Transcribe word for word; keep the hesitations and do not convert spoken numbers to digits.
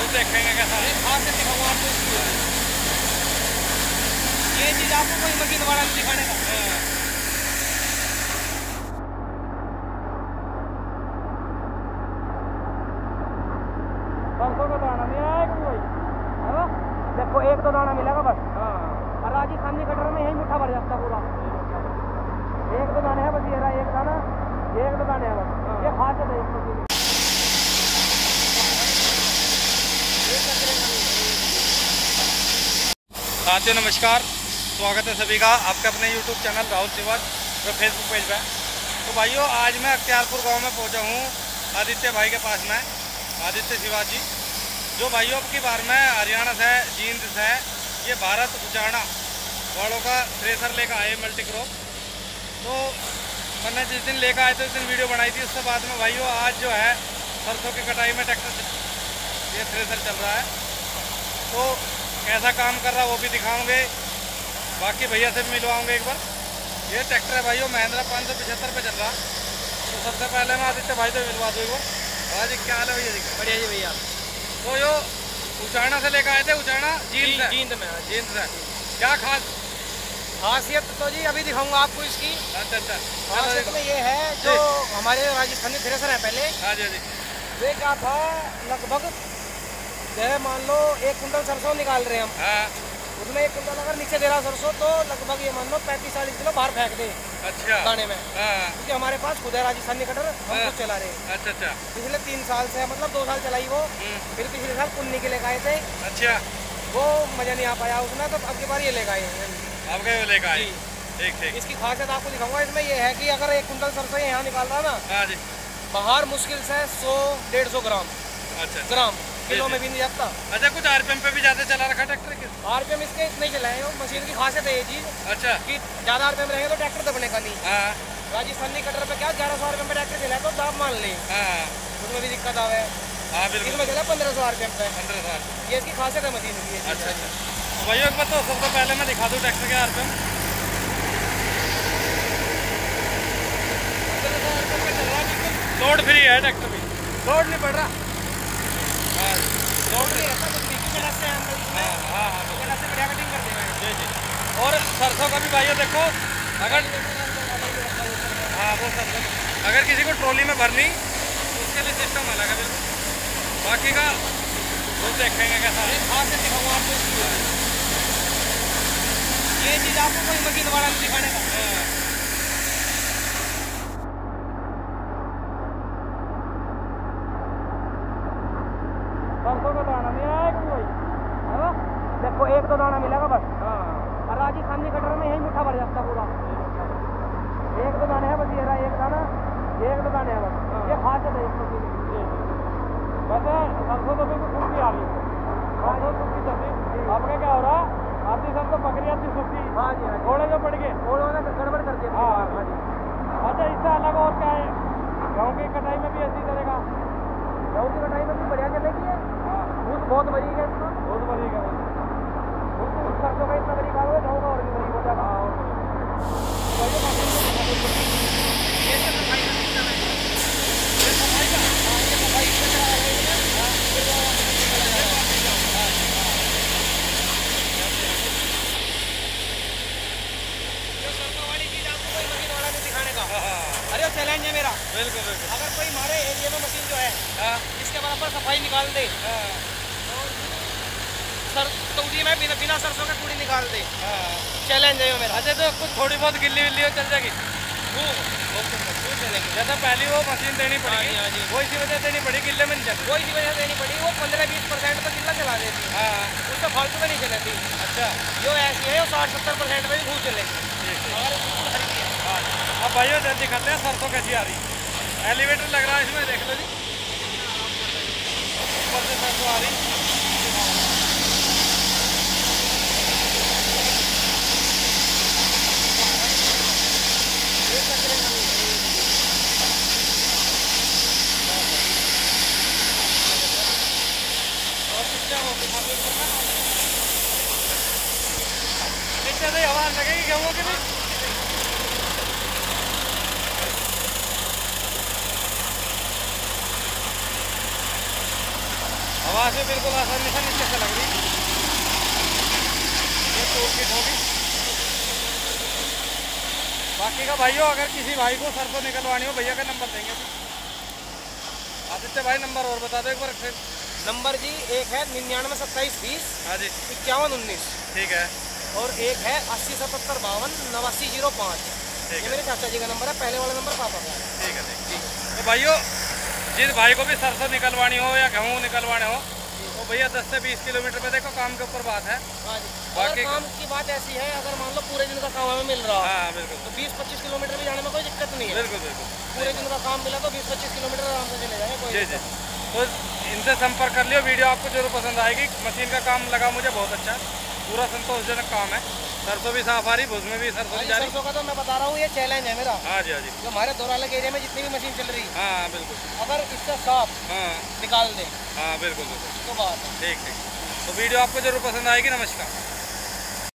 देखेंगे कैसा खास से दिखाऊंगा आपको इसकी। ये चीज आपको कोई मशीन वाला नहीं दिखाने का। सरसों का दाना नहीं आया कोई है ना? देखो एक दो दाना मिलेगा बस। हाँ और राजस्थानी कटर में यही मुठ्ठा भर जाता पूरा। एक दो दाने है बस, ये रहा एक दाना, एक दो दाने है बस। ये खास है इसको। साथियों नमस्कार, स्वागत है सभी का आपके अपने यूट्यूब चैनल राहुल शिवाज और फेसबुक पेज पे। तो भाइयों आज मैं अख्तियारपुर गांव में पहुंचा हूं आदित्य भाई के पास में, आदित्य शिवाजी जो भाइयों अब की बार में हरियाणा से जींद से ये भारत उचाना वालों का थ्रेसर लेकर आए मल्टी क्रॉप। तो मैंने जिस दिन लेकर आए थे उस दिन वीडियो बनाई थी। उसके बाद में भाइयों आज जो है सरसों की कटाई में ट्रैक्टर ये थ्रेसर चल रहा है, तो कैसा काम कर रहा है वो भी दिखाऊंगे, बाकी भैया से भी मिलवाऊंगे एक बार। ये ट्रैक्टर है भाइयों महिंद्रा पाँच सौ पचहत्तर पे चल रहा। तो सबसे पहले मैं आदित्य भाई से मिलवा दूँ एक बार। भाई क्या हाल है भैया जी? बढ़िया जी भैया। तो यो उचाना से लेकर आए थे, उचाना जींद से जींद में जींद से क्या खास खासियत तो जी अभी दिखाऊंगा आपको इसकी। अच्छा अच्छा खासियत में ये है जो हमारे राजस्थानी थ्रेसर है पहले। हाँ जी जी। वे क्या था लगभग जैसे मान लो एक कुंटल सरसों निकाल रहे हैं हम। हाँ। उसमें एक कुंटल अगर नीचे दे रहा सरसों तो लगभग ये मान लो पैंतीस चालीस किलो बाहर फेंक दे। अच्छा दाने में। हाँ। क्योंकि हमारे पास खुद है राजस्थानी कटर, हम खुद चला रहे हैं। अच्छा अच्छा। पिछले तीन साल से मतलब दो साल चलाई वो, फिर पिछले साल पुन्नी के लेकर आए थे। अच्छा वो मजा नहीं आ पाया उसमें, तो अब की बार ये लेकर आए हैं। अब गए लेकर आए। ठीक ठीक। इसकी खासियत आपको दिखाऊंगा। इसमें ये है कि अगर एक कुंटल सरसों यहाँ निकाल रहा ना, हाँ जी, बाहर मुश्किल से सौ डेढ़ सौ ग्राम। अच्छा ग्राम किलो में भी नहीं जाता। अच्छा कुछ आरपीएम पे भी ज्यादा चला रखा ट्रैक्टर के? आरपीएम इसके इतने ही चलाए हैं। मशीन की खासियत है ये चीज। अच्छा कि ज्यादा आरपीएम रहेंगे तो ट्रैक्टर दबने का नहीं। हाँ। राजस्थानी कटर पे क्या ग्यारह सौ आरपीएम पे ट्रैक्टर चला तो दाब मान ले। हाँ। उसमें भी दिक्कत आवे। हाँ बिल्कुल। इसमें चला पंद्रह सौ आरपीएम पे। पंद्रह सौ। ये इसकी खासियत है मशीन की। अच्छा अच्छा। भाई एक बार तो सबसे पहले मैं दिखा दूँ ट्रैक्टर के आरपीएम। लोड फ्री है ट्रैक्टर भी, लोड नहीं पड़ रहा। हाँ लोड नहीं रहता कुछ भी। हाँ हाँ हाँ से बढ़िया कटिंग कर देगा। जी जी। और सरसों का भी भाइयों देखो, अगर हाँ वो सरसों अगर किसी को ट्रॉली में भरनी उसके लिए सिस्टम अलग है बिल्कुल। बाकी का वो देखेंगे कैसा है। खास से दिखाऊंगा आपको इसकी। ये चीज़ आपको कोई मशीन वाला नहीं दिखाने का। सरसों का दाना नहीं आया कोई है ना? देखो एक दो दाना मिलेगा बस। हाँ और राजस्थानी कटर में यही मुठ्ठा भर जाता पूरा। एक दो दाने है बस, ये रहा एक दाना, एक दो दाने है बस। ये खासियत है इसको। वैसे सरसों तो बिल्कुल सूखी आ रही है, सूखी सब्जी। आपका क्या हो रहा है? आधी सरसों पकड़ी आती सूखी। हाँ जी। घोड़े जो पड़ गए, घोड़ों ने गड़बड़ कर दिया। हाँ हाँ जी। अच्छा इससे अलग और क्या है? गेहूँ की कटाई में भी ऐसी चलेगा? गेहूँ की कटाई में भी बढ़िया चलेगी है। हाँ बहुत बहुत बड़ी है इसका। बहुत बड़ी है। सरसों का इतना बड़ी खाओगे गेहूँ का और भी बड़ी हो जाएगा। हाँ और अरे चैलेंज है मेरा। बिल्कुल बिल्कुल। अगर कोई हमारे एरिया में मशीन जो है हाँ इसके बराबर सफाई निकाल दे, हाँ सर तौली में बिना बिना सरसों का कूड़ी निकाल दे, हाँ। चैलेंज है मेरा। अच्छा तो कुछ थोड़ी बहुत गिल्ली विल्ली हो चल जाएगी? चलेंगे। जैसा पहली वो मशीन देनी पड़ेगी। हाँ जी। वो इसी वजह से देनी पड़ी, गिल्ले में नहीं चल। वो इसी वजह से देनी पड़ी। वो पंद्रह बीस परसेंट पर गिल्ला चला देती है। हाँ उससे फालतू में नहीं चलेती। अच्छा जो ऐसी है वो साठ सत्तर परसेंट में भी खूब चलेगी। हाँ। अब भाइयों दिखाते हैं सरसों कैसी आ रही। एलिवेटर लग रहा है इसमें, देख लो जी ऊपर से सरसों आ रही। नीचे से आवाज लगेगी गेहूँ की भी। आवाज़ भी बिल्कुल आसानी से नीचे से लग रही। ये टूल किट होगी। बाकी का भाइयों अगर किसी भाई को सरसों निकलवानी हो भैया का नंबर देंगे। आदित्य भाई नंबर और बता दो एक बार फिर। नंबर जी एक है निन्यानवे सत्ताईस बीस हाँ जी इक्यावन उन्नीस, ठीक है। और एक है अस्सी सतहत्तर बावन नवासी जीरो पाँच। ठीक ये है मेरे चाचा जी का नंबर है, पहले वाला नंबर पापा का है। ठीक है ठीक है। तो भाइयों जिस भाई को भी सरसों निकलवानी हो या गेहूँ निकलवाने हो तो भैया दस से बीस किलोमीटर पे देखो काम के ऊपर बात है। हाँ जी। बाकी अगर काम की बात ऐसी है, अगर मान लो पूरे दिन का काम हमें मिल रहा है हाँ बिल्कुल तो बीस पच्चीस किलोमीटर भी जाने में कोई दिक्कत नहीं है। बिल्कुल बिल्कुल पूरे दिन का काम मिला तो बीस पच्चीस किलोमीटर आराम से चले जाएंगे, कोई जी जी। दिक्कत नहीं। तो इनसे संपर्क कर लियो, वीडियो आपको जरूर पसंद आएगी। मशीन का काम लगा मुझे बहुत अच्छा, पूरा संतोषजनक काम है। सरसों भी साफ आ रही, भुज में भी सरसों हाँ जी, जा रही। सरसों का तो मैं बता रहा हूँ ये चैलेंज है मेरा। हाँ जी हाँ जी जो हमारे दौरा लगे एरिया में जितनी भी मशीन चल रही है, हाँ हाँ, बिल्कुल अगर इससे साफ हाँ निकाल दें हाँ बिल्कुल बिल्कुल तो बात है। ठीक ठीक। तो वीडियो आपको जरूर पसंद आएगी। नमस्कार।